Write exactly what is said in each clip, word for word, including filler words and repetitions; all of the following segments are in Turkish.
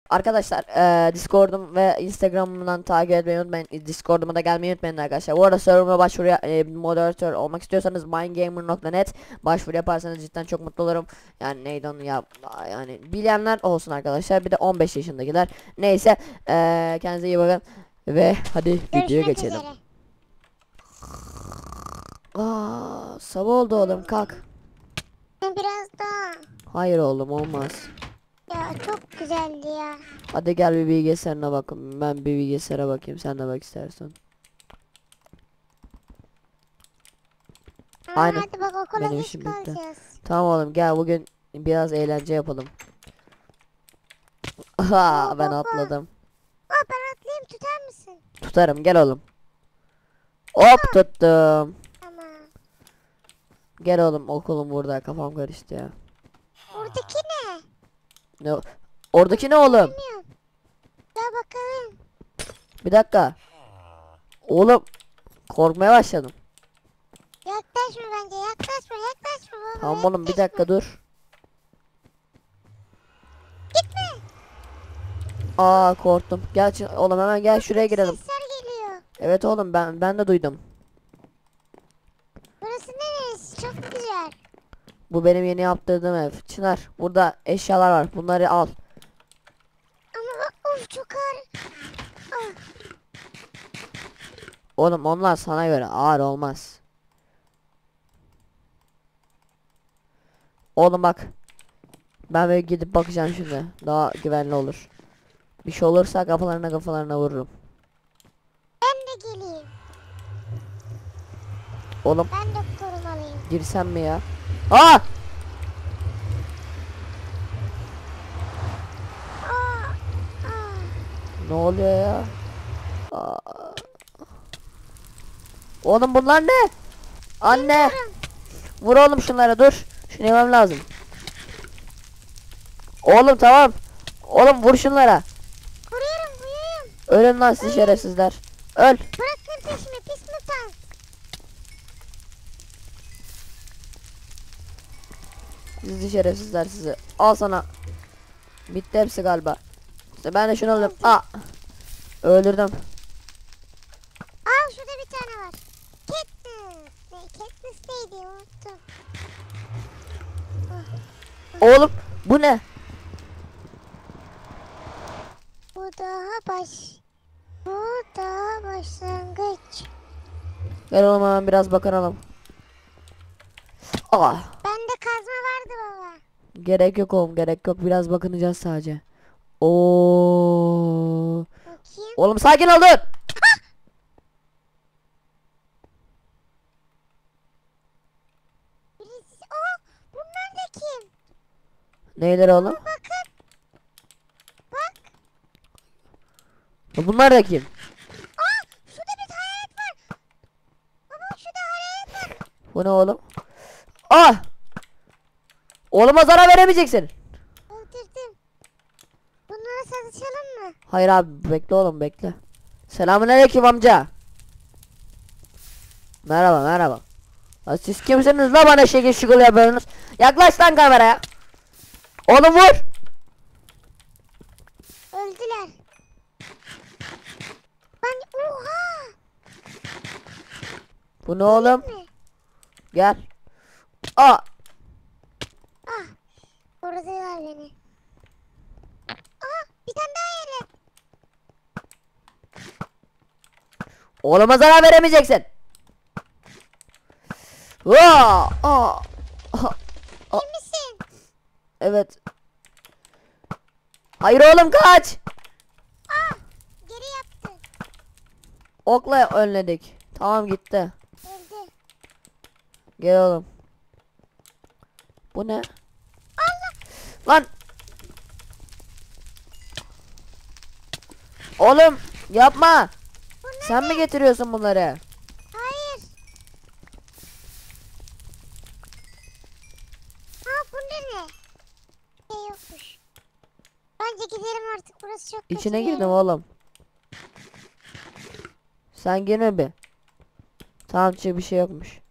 Arkadaşlar eee Discord'um ve Instagram'dan takip etmeyi unutmayın. Discord'uma da gelmeyi unutmayın arkadaşlar. Bu arada server'a başvuru e, moderatör olmak istiyorsanız mindgamer nokta net başvuru yaparsanız cidden çok mutlu olurum. Yani neydi onu ya, yani bilenler olsun arkadaşlar. Bir de on beş yaşındakiler. Neyse eee kendinize iyi bakın ve hadi videoya Görüşmek geçelim. üzere. Aa, sabah oldu oğlum, kalk. Biraz daha. Hayır oğlum, olmaz. Ya çok güzeldi ya. Hadi gel bir bilgisayarına bakın. Ben bir bilgisayara bakayım, sen de bak istersen. Ama Aynen. hadi bak okula Benim geç işim bitti. kalacağız. Tamam oğlum, gel bugün biraz eğlence yapalım. Aha, ben baba. atladım. Aa, ben atlayayım, tutar mısın? Tutarım, gel oğlum. Hop, tuttum. Tamam. Gel oğlum, okulum burada, kafam karıştı ya. Buradaki ne? Ne o- Oradaki ne oğlum? Bilmiyorum. Gel bakalım. Bir dakika. Oğlum, korkmaya başladım. Yaklaşma bence, yaklaşma, yaklaşma baba. Tamam oğlum, bir yaklaşma. dakika dur. Gitme. Aa, korktum. Gel çı- oğlum, hemen gel şuraya girelim. Sesler geliyor. Evet oğlum, ben ben de duydum. Burası neresi? Çok güzel. Bu benim yeni yaptırdığım ev. Çınar, burada eşyalar var. Bunları al. Ama bak, of çok ağır. Ah, Oğlum, onlar sana göre ağır olmaz. Oğlum bak. Ben böyle gidip bakacağım şimdi. Daha güvenli olur. Bir şey olursa kafalarına kafalarına vururum. ben de geleyim. Oğlum, Ben de korumalıyım. girsem mi ya? Aa! Aa, aa. Ne oluyor ya? Aa. Oğlum, bunlar ne? Anne! Vur oğlum şunlara, dur. Şunu yemem lazım. Oğlum tamam. Oğlum, vur şunlara. Vuruyorum, vuruyorum. Ölün lan siz şerefsizler. Öl. Bırakın peşimi, pis mutant. Sizi şerefsizler sizi. Al sana. Bitti hepsi galiba. İşte ben de şunu alayım. Aa. Öldürdüm. Aa, şurada bir tane var. Katniss. Ne, Katniss neydi, unuttum. Oğlum, bu ne? Bu daha baş. Bu daha başlangıç. Gel oğlum, hemen biraz bakalım. Aa. Bende kazma vardı baba. Gerek yok oğlum, gerek yok. Biraz bakınacağız sadece. Oo. Bakayım. Oğlum, sakin ol, dur. Birisi. Aa, bunlar da kim? Neyler oğlum? Bakın. Bak. Bunlar da kim? Aa, şurada bir hayalet var. Baba, şurada hayalet var. Bu ne oğlum? Ah! Oğluma zarar veremeyeceksin. Öldürdüm. Bunlara satışalım mı? Hayır abi, bekle oğlum, bekle. Selamünaleyküm amca. Merhaba, merhaba. Ya siz kimsiniz la, bana şekil şukul yapıyorsunuz? Yaklaş lan kameraya. Oğlum, vur. Öldüler. Ben oha. Bu ne oğlum? Mi? Gel. Aa! Ah. Vurdular beni. Aa, bir tane daha hayalet. Oğluma zarar veremeyeceksin. Aa! Aa! Aa! İyi misin? Evet. Hayır oğlum, kaç. Ah. Geri yaptı. Okla önledik. Tamam, gitti. Öldü. Gel oğlum. Bu ne? Allah. Lan. Oğlum, yapma. Bunlar Sen mi getiriyorsun bunları? hayır. Aa, bu ne? Şey yokmuş. Bence gidelim artık, burası çok kötü İçine bir yer. girdim oğlum. Sen girme bir. Tamam, çık, bir şey yokmuş.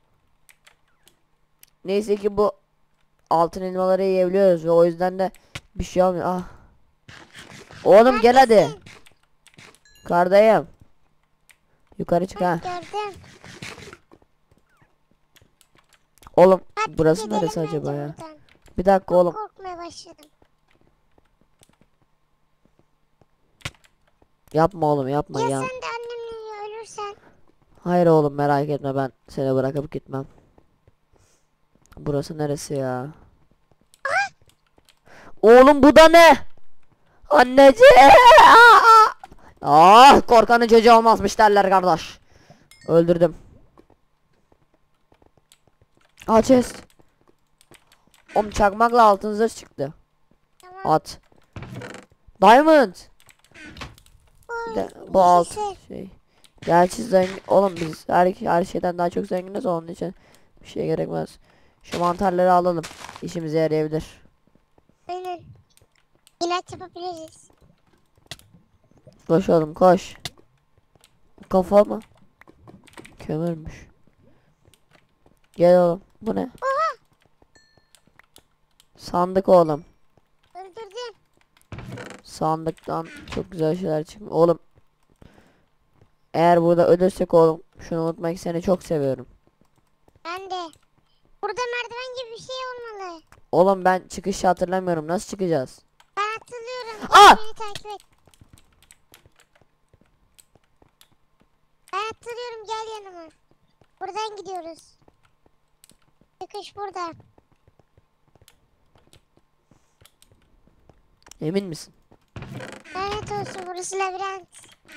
Neyse ki bu altın elmaları yiyebiliyoruz ve o yüzden de Bir şey olmuyor. Ah. Oğlum gel hadi. Neredesin? Kardayım. Yukarı çık Ha, ha. gördüm. Oğlum Hadi burası gidelim neresi bence acaba ya? buradan. Bir dakika Çok oğlum. korkmaya başladım. Yapma oğlum yapma Ya ya. sen de annemle ölürsen? Hayır oğlum merak etme, ben seni bırakıp gitmem. Burası neresi ya? Oğlum bu da ne? Anneciğim. Ah, korkanın çocuğu olmazmış derler kardeş. Öldürdüm. Aa, chest. Oğlum çakmakla altın zırh çıktı. Tamam. At. Diamond. Oy, De, bu alt neyse. şey. Gerçi zengin. Oğlum biz her, her şeyden daha çok zenginiz, onun için bir şey gerekmez. Şu mantarları alalım. İşimize yarayabilir. Aynen. İlaç yapabiliriz. Koş oğlum koş. Kafa mı? Kömürmüş. Gel oğlum. Bu ne? Oha! Sandık oğlum. Öldürdüm. Sandıktan çok güzel şeyler çıkıyor. Oğlum. Eğer burada ölürsek oğlum, şunu unutma ki seni çok seviyorum. Ben de. Burada merdiven gibi bir şey olmalı. Oğlum ben çıkışı hatırlamıyorum. Nasıl çıkacağız? Ben hatırlıyorum. Aa! Gel beni takip et. Ben hatırlıyorum, gel yanıma. Buradan gidiyoruz. Çıkış burada. Emin misin? Lanet olsun, burası labirent.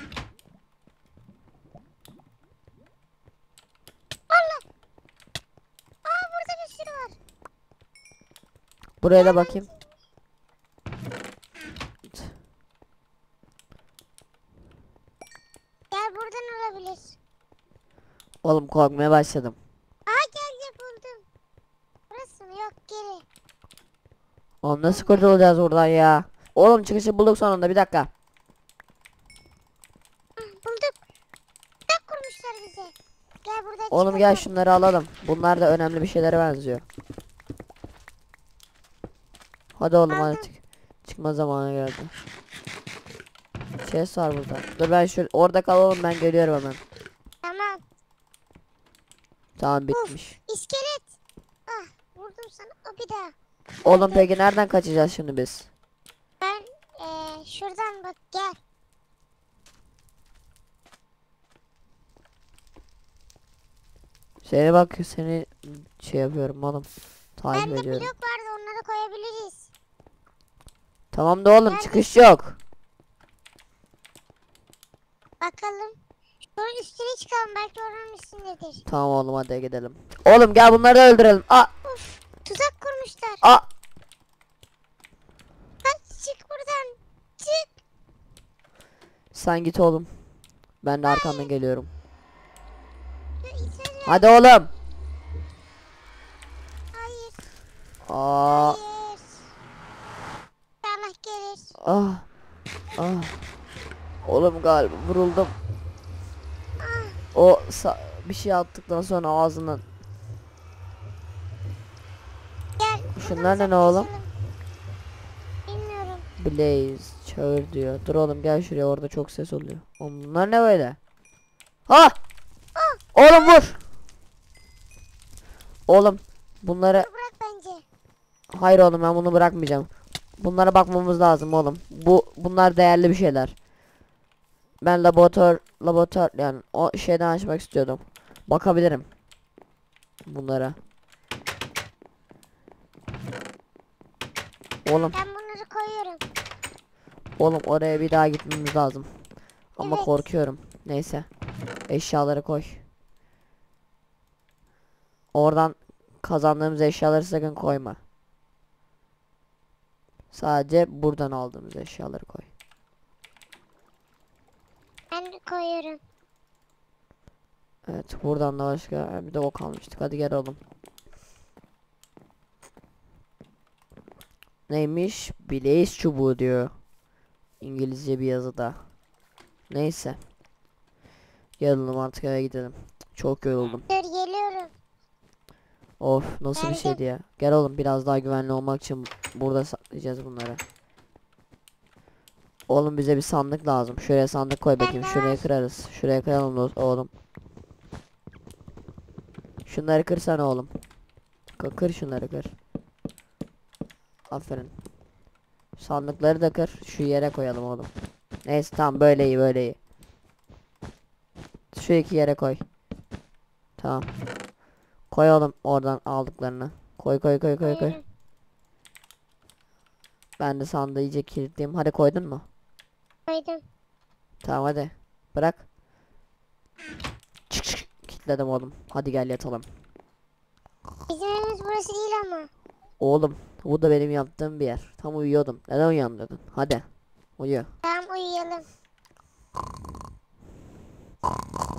Allah! Aa, burada bir sürü var. Buraya da bakayım. Gel, buradan olabilir. Oğlum korkmaya başladım. Aa, gel gel, buldum. Burası mı? Yok, geri. Oğlum nasıl kurtulacağız buradan ya? Oğlum çıkışı bulduk sonunda, bir dakika. Ah, bulduk. Tak kurmuşlar bize. Gel buradan Oğlum çıkalım. gel şunları alalım. Bunlar da önemli bir şeylere benziyor. Hadi oğlum hadi Aldım. çık. Çıkma zamanı geldi. Chest var burada. Dur ben şu orada kalalım, ben geliyorum hemen. Tamam. Tamam bitmiş. İskelet. Ah, vurdum sana. O bir daha. Oğlum peki nereden kaçacağız şimdi biz? Ben eee, şuradan bak, gel. Seni bak, seni şey yapıyorum oğlum. Takip Bende ediyorum. blok vardı, onları koyabiliriz. Tamam da oğlum Nerede? çıkış yok. Bakalım. Şunun üstüne çıkalım, belki oranın üstündedir. Tamam oğlum hadi gidelim. Oğlum gel bunları da öldürelim. Aa, Uf, tuzak kurmuşlar. aa. Kaç, çık buradan. Çık. Sen git oğlum. Ben de arkandan geliyorum. Şu söz ver. Hadi oğlum. Hayır. Aa, Hayır. Allah gelir. ah, ah. Oğlum galiba vuruldum. Ah, O sa- bir şey attıktan sonra ağzından. gel. Şunlar buradan ne oğlum? uzaklaşalım. Bilmiyorum. Blaze çağır diyor. Dur oğlum gel şuraya, orada çok ses oluyor. Oğlum bunlar ne böyle? Ha! Oğlum vur. Oğlum bunları, Bunu bırak bence. hayır oğlum ben bunu bırakmayacağım. Bunlara bakmamız lazım oğlum. Bu bunlar değerli bir şeyler. Ben laboratuvar laboratuvar yani o şeyden açmak istiyordum. Bakabilirim bunlara. Oğlum Ben bunları koyuyorum. oğlum oraya bir daha gitmemiz lazım. Ama Evet. korkuyorum. Neyse. Eşyaları koy. Oradan kazandığımız eşyaları sakın koyma. Sadece buradan aldığımız eşyaları koy. Ben de koyuyorum. Evet, buradan da başka bir de ok almıştık. Hadi gel oğlum. Neymiş? Blaze çubuğu diyor. İngilizce bir yazıda. Neyse. Gel oğlum artık eve gidelim. Çok yoruldum. Dur, geliyorum. Of nasıl bir Geldim. şeydi ya. Gel oğlum biraz daha güvenli olmak için burada saklayacağız bunları. Oğlum bize bir sandık lazım. Şuraya sandık koy bakayım. Bende Şuraya var. kırarız. Şuraya kıralım o- oğlum. Şunları kırsana oğlum. Kı- Kır şunları kır. Aferin. Sandıkları da kır. Şu yere koyalım oğlum. Neyse tamam böyle iyi böyle iyi. Şu iki yere koy. Tamam. Koy oğlum oradan aldıklarını. Koy koy koy koy koy. Koyuyorum. Ben de sandığı iyice kilitleyeyim. Hadi koydun mu? Koydum. Tamam hadi. Bırak. Çık çık. Kilitledim oğlum. Hadi gel yatalım. Bizim evimiz burası değil ama. Oğlum bu da benim yattığım bir yer. Tam uyuyordum. Neden uyandırdın? Hadi. Uyu. Tamam uyuyalım.